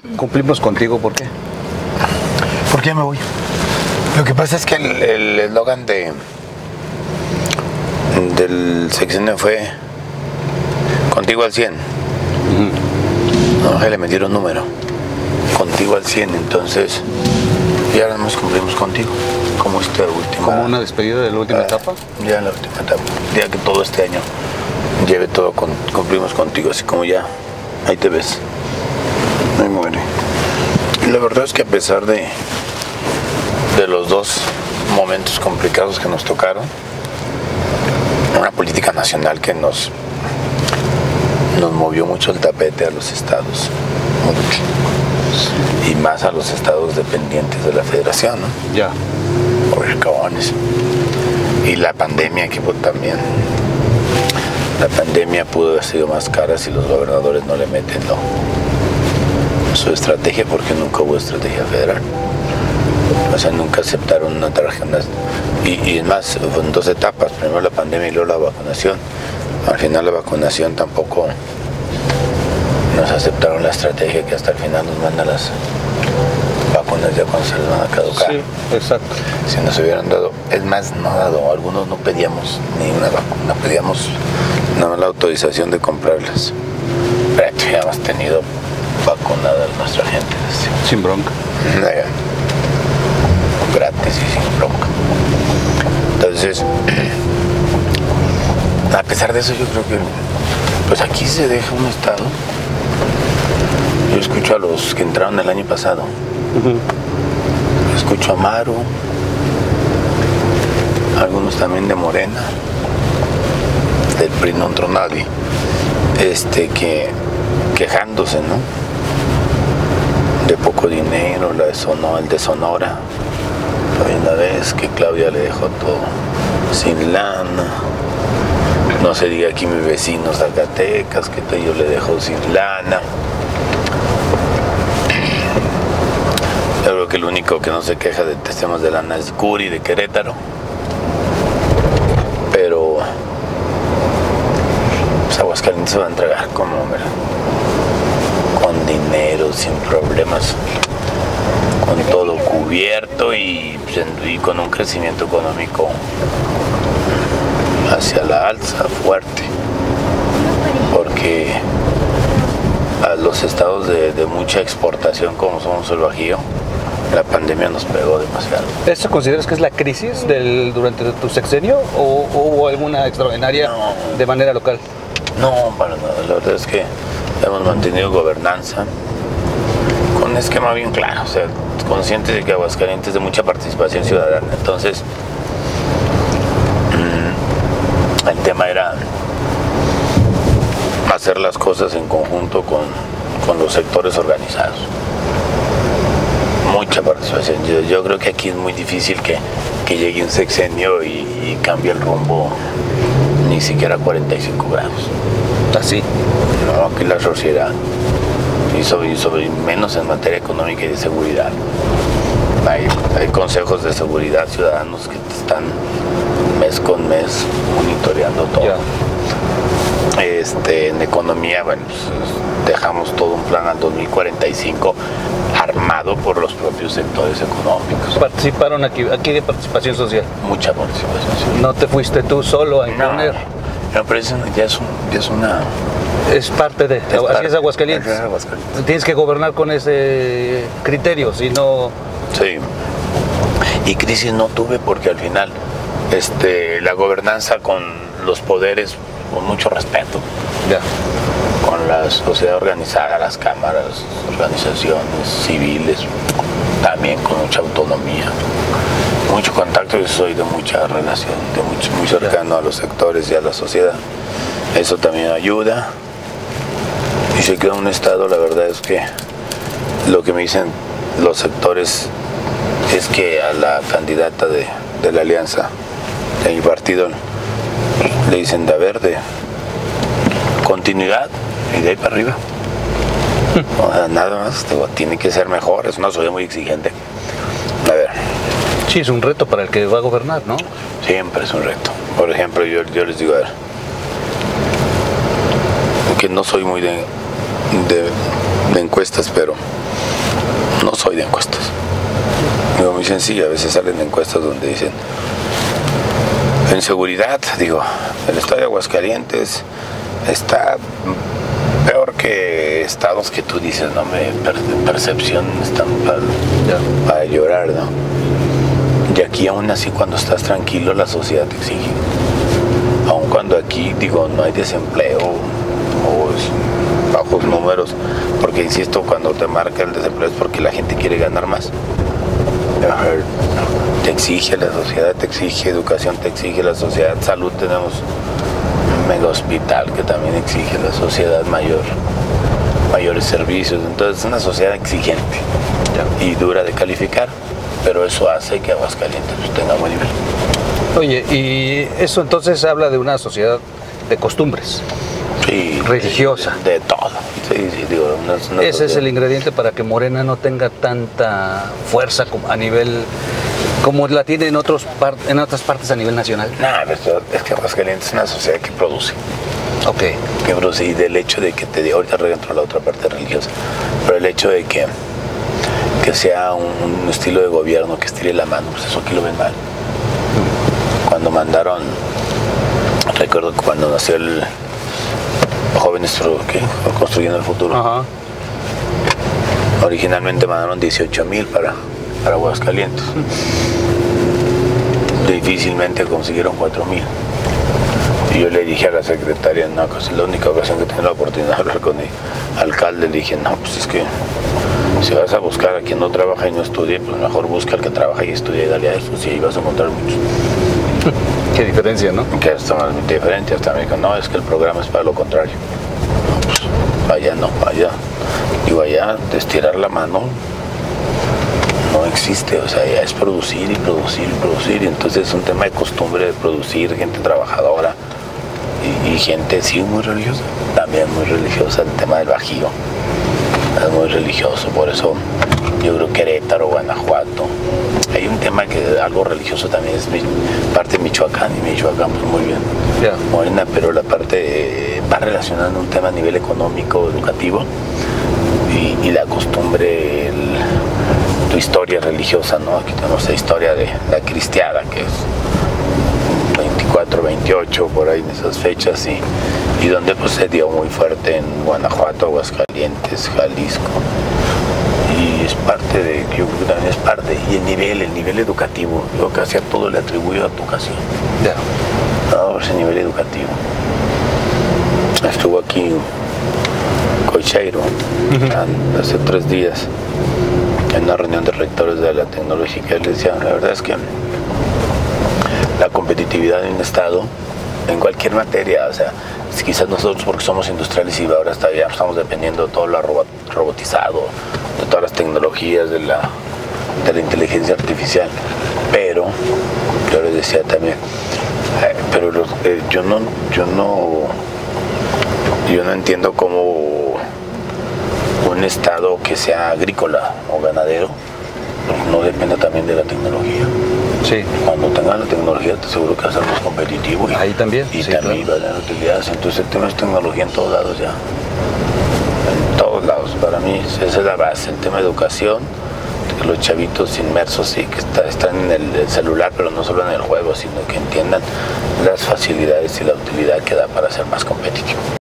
Cumplimos contigo, ¿por qué? ¿Por qué me voy? Lo que pasa es que el eslogan del sexenio fue contigo al 100. No, le metieron número. Contigo al 100, entonces ya nos cumplimos contigo. Como esta última. ¿Como una despedida de la última etapa? Ya en la última etapa. Ya que todo este año lleve todo, cumplimos contigo, así como ya, ahí te ves. Ahí muere. Y la verdad es que a pesar de los dos momentos complicados que nos tocaron, una política nacional que nos movió mucho el tapete a los estados, mucho, y más a los estados dependientes de la federación, ¿no? Ya. Por cabones. Y la pandemia, que también, la pandemia pudo haber sido más cara si los gobernadores no le meten su estrategia, porque nunca hubo estrategia federal. O sea, nunca aceptaron una tarjeta. Y es más, en dos etapas, primero la pandemia y luego la vacunación. Al final la vacunación tampoco nos aceptaron la estrategia, que hasta el final nos mandan las vacunas ya cuando se les van a caducar. Sí, exacto. Si nos hubieran dado, es más, no dado, algunos no pedíamos ni una vacuna, pedíamos nada más la autorización de comprarlas. Pero ya hemos tenido vacunada a nuestra gente. ¿Sí? Sin bronca. Gratis y sin bronca. Entonces, a pesar de eso, yo creo que pues aquí se deja un estado. Yo escucho a los que entraron el año pasado. Escucho a Maru, algunos también de Morena, del PRI no entró nadie, que quejándose, ¿no? De poco dinero, el de Sonora. Hay una vez que Claudia le dejó todo sin lana. No se diga aquí mi vecino Zacatecas, que yo le dejo sin lana. Yo creo que el único que no se queja de temas de lana es Curi de Querétaro. Pero pues Aguascalientes se va a entregar con dinero, sin problemas, con todo cubierto y con un crecimiento económico hacia la alza fuerte, porque a los estados de mucha exportación como somos el Bajío, la pandemia nos pegó demasiado. ¿Eso consideras que es la crisis durante tu sexenio o hubo alguna extraordinaria de manera local? No, para nada. La verdad es que hemos mantenido gobernanza con un esquema bien claro, o sea, conscientes de que Aguascalientes es de mucha participación ciudadana. Entonces, el tema era hacer las cosas en conjunto con los sectores organizados. Mucha participación. Yo creo que aquí es muy difícil que llegue un sexenio y cambie el rumbo ni siquiera a 45 grados. Así. No, aquí la sociedad, y sobre menos en materia económica y de seguridad. Hay consejos de seguridad ciudadanos que te están mes con mes monitoreando todo. Yeah. En economía, bueno, pues, dejamos todo un plan al 2045 armado por los propios sectores económicos. ¿Participaron aquí de participación social? Mucha participación social. ¿No te fuiste tú solo a imponer? No, pero eso ya es una... Es parte de... Así es Aguascalientes. Es Aguascalientes. Tienes que gobernar con ese criterio, si no... Sí. Y crisis no tuve porque al final la gobernanza con los poderes, con mucho respeto. Ya. Con la sociedad organizada, las cámaras, organizaciones civiles, también con mucha autonomía, mucho contacto. Yo soy de mucha relación, muy cercano a los sectores y a la sociedad. Eso también ayuda. Y se queda un estado, la verdad es que lo que me dicen los sectores es que a la candidata de la alianza, del partido, le dicen de verde, continuidad y de ahí para arriba. Nada más, tiene que ser mejor, es una sociedad muy exigente. A ver. Sí, es un reto para el que va a gobernar, ¿no? Siempre es un reto. Por ejemplo, yo les digo, a ver, que no soy muy de encuestas, pero No soy de encuestas. Digo, muy sencillo, a veces salen encuestas donde dicen, en seguridad, digo, el estado de Aguascalientes está peor que estados que tú dices, no me percepción están para llorar, ¿no? Y aquí aún así cuando estás tranquilo la sociedad te exige. Aun cuando aquí, digo, no hay desempleo o bajos números, porque insisto, cuando te marca el desempleo es porque la gente quiere ganar más. Te exige la sociedad, te exige educación, te exige la sociedad, salud, tenemos un mega hospital que también exige la sociedad mayores servicios, entonces es una sociedad exigente y dura de calificar, pero eso hace que Aguascalientes tenga buen nivel. Oye, y eso entonces habla de una sociedad de costumbres, sí, religiosa. De todo. Sí, digo, ese es el ingrediente para que Morena no tenga tanta fuerza a nivel, como la tiene en otras partes a nivel nacional. No, es que Aguascalientes es una sociedad que produce. Ok. Que produce, y del hecho de que ahorita entro a la otra parte religiosa, pero el hecho de que sea un estilo de gobierno que estire la mano, pues eso aquí lo ven mal. Cuando mandaron, recuerdo que cuando nació el Jóvenes Construyendo el Futuro, ajá, originalmente mandaron 18,000 para Aguascalientes. Difícilmente consiguieron 4,000. Y yo le dije a la secretaria, no, pues la única ocasión que tengo la oportunidad de hablar con el alcalde, le dije, no, pues es que si vas a buscar a quien no trabaja y no estudie, pues mejor busca al que trabaja y estudia y dale a eso, y ahí vas a encontrar muchos. Qué diferencia, ¿no? Que es totalmente diferente. Hasta me dijo, no, es que el programa es para lo contrario. No, pues vaya, no, vaya. Digo, allá de estirar la mano no existe, o sea, ya es producir y producir y producir, y entonces es un tema de costumbre de producir, gente trabajadora y gente, sí, muy religiosa, también muy religiosa, el tema del Bajío es muy religioso, por eso yo creo que Querétaro, Guanajuato, hay un tema que algo religioso también es parte de Michoacán, y Michoacán pues muy bien, yeah, Morena, pero la parte va relacionando un tema a nivel económico, educativo, y la costumbre, tu historia religiosa, ¿no? Aquí tenemos la historia de la cristiada, que es 24, 28, por ahí en esas fechas, y donde pues se dio muy fuerte en Guanajuato, Aguascalientes, Jalisco, y es parte de, yo creo que también es parte, y el nivel educativo, yo casi a todo le atribuyo a educación, yeah, no, ese nivel educativo. Estuvo aquí Coicheiro hace 3 días en una reunión de rectores de la tecnológica, y les decía, la verdad es que la competitividad de un estado en cualquier materia, o sea, quizás nosotros porque somos industriales y ahora ya estamos dependiendo de todo lo robotizado, de todas las tecnologías, de la inteligencia artificial, pero yo les decía también, pero yo no entiendo cómo un estado que sea agrícola o ganadero no depende también de la tecnología. sí. Cuando tengan la tecnología te aseguro que va a ser más competitivo. Ahí también. Y sí, también claro, va a tener utilidades. Entonces el tema es tecnología en todos lados ya. En todos lados. Para mí esa es la base. El tema de educación, que los chavitos inmersos sí que están en el celular, pero no solo en el juego, sino que entiendan las facilidades y la utilidad que da para ser más competitivo.